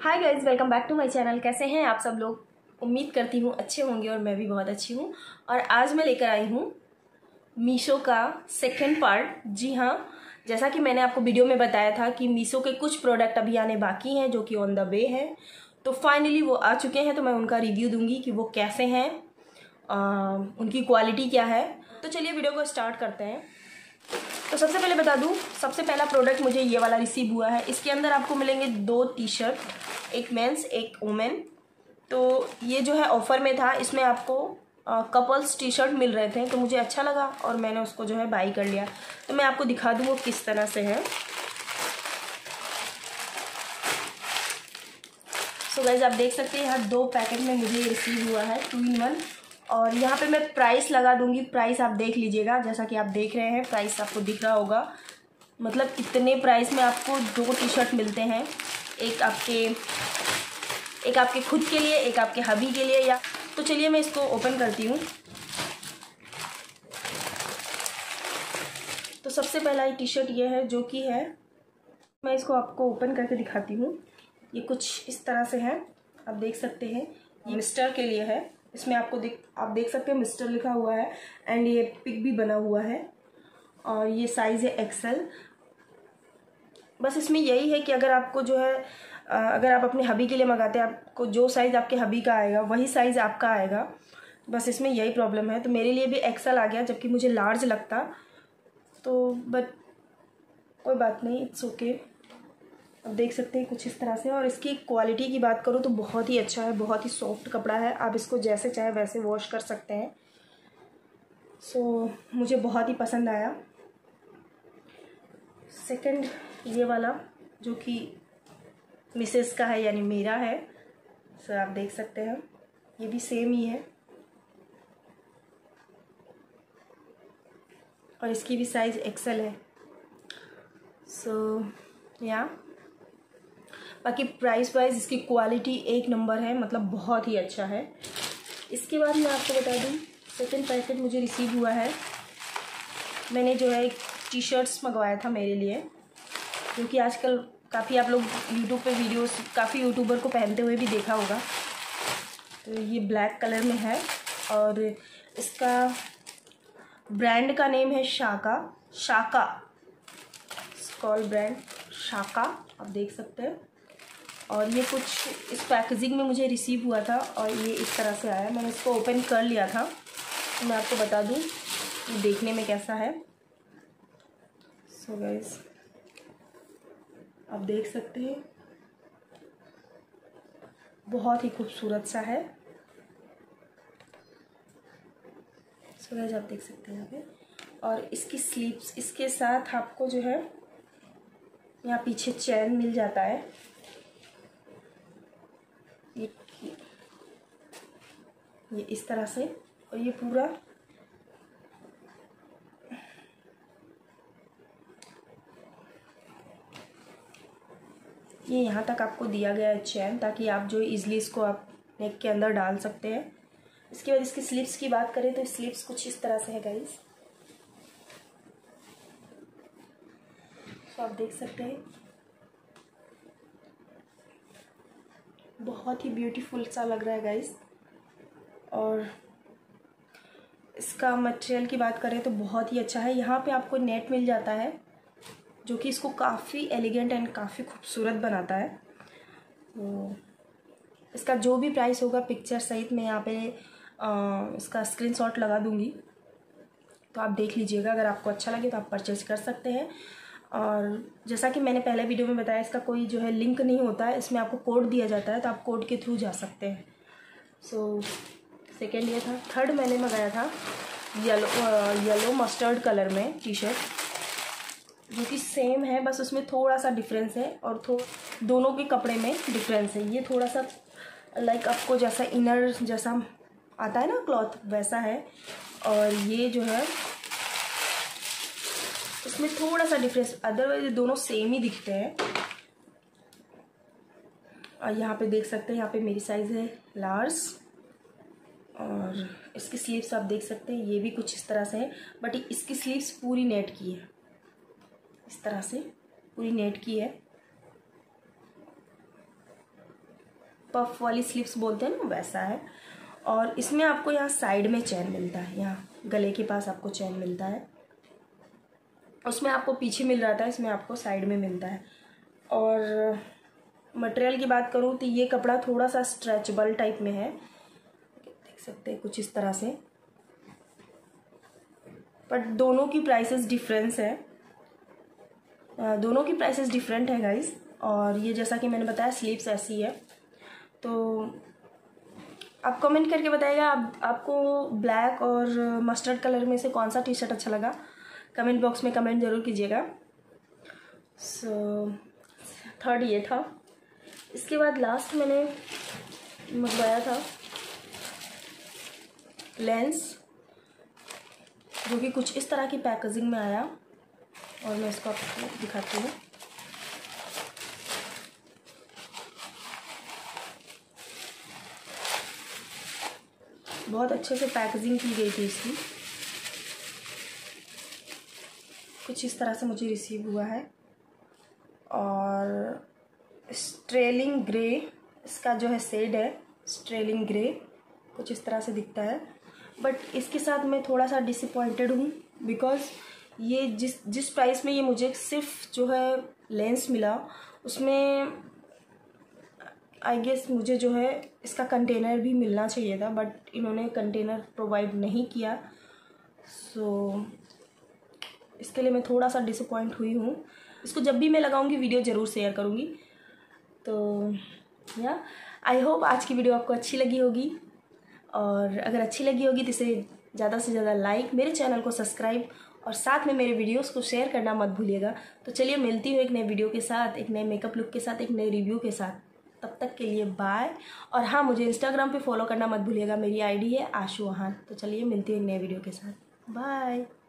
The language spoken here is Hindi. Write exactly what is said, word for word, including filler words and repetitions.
Hi guys, welcome back to my channel. कैसे हैं आप सब लोग? उम्मीद करती हूँ अच्छे होंगे और मैं भी बहुत अच्छी हूँ। और आज मैं लेकर आई हूँ मीशो का सेकंड पार्ट। जी हाँ, जैसा कि मैंने आपको वीडियो में बताया था कि मीशो के कुछ प्रोडक्ट अभी आने बाकी हैं जो कि ऑन द वे हैं, तो फाइनली वो आ चुके हैं। तो मैं उनका रिव्यू दूंगी कि वो कैसे हैं, आ, उनकी क्वालिटी क्या है। तो चलिए वीडियो को स्टार्ट करते हैं। तो सबसे पहले बता दूं, सबसे पहला प्रोडक्ट मुझे ये वाला रिसीव हुआ है। इसके अंदर आपको मिलेंगे दो टी शर्ट, एक मेंस एक वुमेन। तो ये जो है ऑफर में था, इसमें आपको कपल्स टी शर्ट मिल रहे थे, तो मुझे अच्छा लगा और मैंने उसको जो है बाई कर लिया। तो मैं आपको दिखा दूँ वो किस तरह से है। सो गाइस, आप देख सकते हैं यहाँ दो पैकेट में मुझे रिसीव हुआ है, टू इन वन। और यहाँ पे मैं प्राइस लगा दूंगी, प्राइस आप देख लीजिएगा। जैसा कि आप देख रहे हैं, प्राइस आपको दिख रहा होगा। मतलब इतने प्राइस में आपको दो टी शर्ट मिलते हैं, एक आपके एक आपके खुद के लिए, एक आपके हबी के लिए। या तो चलिए मैं इसको ओपन करती हूँ। तो सबसे पहला टी शर्ट ये है जो कि है, मैं इसको आपको ओपन करके दिखाती हूँ। ये कुछ इस तरह से है, आप देख सकते हैं। ये मिस्टर के लिए है। इसमें आपको देख आप देख सकते हैं मिस्टर लिखा हुआ है एंड ये पिक भी बना हुआ है। और ये साइज़ है एक्सेल। बस इसमें यही है कि अगर आपको जो है, अगर आप अपने हबी के लिए मंगाते हैं, आपको जो साइज़ आपके हबी का आएगा वही साइज़ आपका आएगा। बस इसमें यही प्रॉब्लम है। तो मेरे लिए भी एक्सेल आ गया, जबकि मुझे लार्ज लगता। तो बट कोई बात नहीं, इट्स ओके। अब देख सकते हैं कुछ इस तरह से। और इसकी क्वालिटी की बात करूँ तो बहुत ही अच्छा है, बहुत ही सॉफ्ट कपड़ा है। आप इसको जैसे चाहे वैसे वॉश कर सकते हैं। सो so, मुझे बहुत ही पसंद आया। सेकंड ये वाला जो कि मिसेस का है, यानी मेरा है। सो so, आप देख सकते हैं ये भी सेम ही है और इसकी भी साइज़ एक्सेल है। सो so, या बाकी प्राइस वाइज इसकी क्वालिटी एक नंबर है, मतलब बहुत ही अच्छा है। इसके बाद मैं आपको बता दूं, सेकंड पैकेट मुझे रिसीव हुआ है। मैंने जो है टी शर्ट्स मंगवाया था मेरे लिए, क्योंकि आजकल काफ़ी आप लोग यूट्यूब पे वीडियोस काफ़ी यूट्यूबर को पहनते हुए भी देखा होगा। तो ये ब्लैक कलर में है और इसका ब्रांड का नेम है शाका। शाका स्कॉल ब्रांड शाका, आप देख सकते हैं। और ये कुछ इस पैकेजिंग में मुझे रिसीव हुआ था और ये इस तरह से आया। मैंने इसको ओपन कर लिया था, तो मैं आपको बता दूं ये देखने में कैसा है। सो गाइस, आप देख सकते हैं बहुत ही खूबसूरत सा है। सो गाइस, आप देख सकते हैं यहाँ पे। और इसकी स्लीव्स, इसके साथ आपको जो है यहाँ पीछे चैन मिल जाता है। ये ये इस तरह से, और ये पूरा ये यहाँ तक आपको दिया गया है चैन, ताकि आप जो इजीली इसको आप नेक के अंदर डाल सकते हैं। इसके बाद इसकी स्लीव्स की बात करें तो स्लीव्स कुछ इस तरह से है गाइस। तो आप देख सकते हैं बहुत ही ब्यूटीफुल सा लग रहा है गाइस। और इसका मटेरियल की बात करें तो बहुत ही अच्छा है। यहाँ पे आपको नेट मिल जाता है जो कि इसको काफ़ी एलिगेंट एंड काफ़ी खूबसूरत बनाता है। तो इसका जो भी प्राइस होगा पिक्चर सहित मैं यहाँ पे आ, इसका स्क्रीनशॉट लगा दूँगी, तो आप देख लीजिएगा। अगर आपको अच्छा लगे तो आप परचेज कर सकते हैं। और जैसा कि मैंने पहले वीडियो में बताया, इसका कोई जो है लिंक नहीं होता है, इसमें आपको कोड दिया जाता है, तो आप कोड के थ्रू जा सकते हैं। सो सेकेंड ये था। थर्ड मैंने मंगाया था येलो येलो मस्टर्ड कलर में टी शर्ट, जो कि सेम है, बस उसमें थोड़ा सा डिफरेंस है। और थो दोनों के कपड़े में डिफरेंस है। ये थोड़ा सा लाइक आपको जैसा इनर जैसा आता है ना क्लॉथ, वैसा है। और ये जो है इसमें थोड़ा सा डिफरेंस, अदरवाइज दोनों सेम ही दिखते हैं। और यहाँ पे देख सकते हैं, यहाँ पे मेरी साइज़ है लार्ज। और इसकी स्लीव्स आप देख सकते हैं, ये भी कुछ इस तरह से है, बट इसकी स्लीव्स पूरी नेट की है, इस तरह से पूरी नेट की है। पफ वाली स्लीव्स बोलते हैं ना, वैसा है। और इसमें आपको यहाँ साइड में चैन मिलता है, यहाँ गले के पास आपको चैन मिलता है। उसमें आपको पीछे मिल रहा था, इसमें आपको साइड में मिलता है। और मटेरियल की बात करूँ तो ये कपड़ा थोड़ा सा स्ट्रेचेबल टाइप में है, देख सकते हैं कुछ इस तरह से। बट दोनों की प्राइसेस डिफरेंस है, दोनों की प्राइसेस डिफरेंट है गाइस। और ये जैसा कि मैंने बताया स्लीव्स ऐसी है। तो आप कमेंट करके बताइएगा आप, आपको ब्लैक और मस्टर्ड कलर में से कौन सा टी शर्ट अच्छा लगा, कमेंट बॉक्स में कमेंट ज़रूर कीजिएगा। सो थर्ड ये था। इसके बाद लास्ट मैंने मंगवाया था लेंस, जो कि कुछ इस तरह की पैकेजिंग में आया, और मैं इसको आपको दिखाती हूँ। बहुत अच्छे से पैकेजिंग की गई थी इसकी। कुछ इस तरह से मुझे रिसीव हुआ है। और स्ट्रेलिंग ग्रे इसका जो है शेड है, स्ट्रेलिंग ग्रे कुछ इस तरह से दिखता है। बट इसके साथ मैं थोड़ा सा डिसअपॉइंटेड हूँ, बिकॉज़ ये जिस जिस प्राइस में ये मुझे सिर्फ जो है लेंस मिला, उसमें आई गेस मुझे जो है इसका कंटेनर भी मिलना चाहिए था, बट इन्होंने कंटेनर प्रोवाइड नहीं किया। सो इसके लिए मैं थोड़ा सा डिसअपॉइंट हुई हूँ। इसको जब भी मैं लगाऊंगी वीडियो ज़रूर शेयर करूँगी। तो या आई होप आज की वीडियो आपको अच्छी लगी होगी, और अगर अच्छी लगी होगी तो इसे ज़्यादा से ज़्यादा लाइक, मेरे चैनल को सब्सक्राइब और साथ में मेरे वीडियोस को शेयर करना मत भूलिएगा। तो चलिए मिलती हूँ एक नए वीडियो के साथ, एक नए मेकअप लुक के साथ, एक नए रिव्यू के साथ। तब तक के लिए बाय। और हाँ, मुझे इंस्टाग्राम पे फॉलो करना मत भूलिएगा, मेरी आईडी है आशु आहान। तो चलिए मिलती हूँ एक नए वीडियो के साथ, बाय।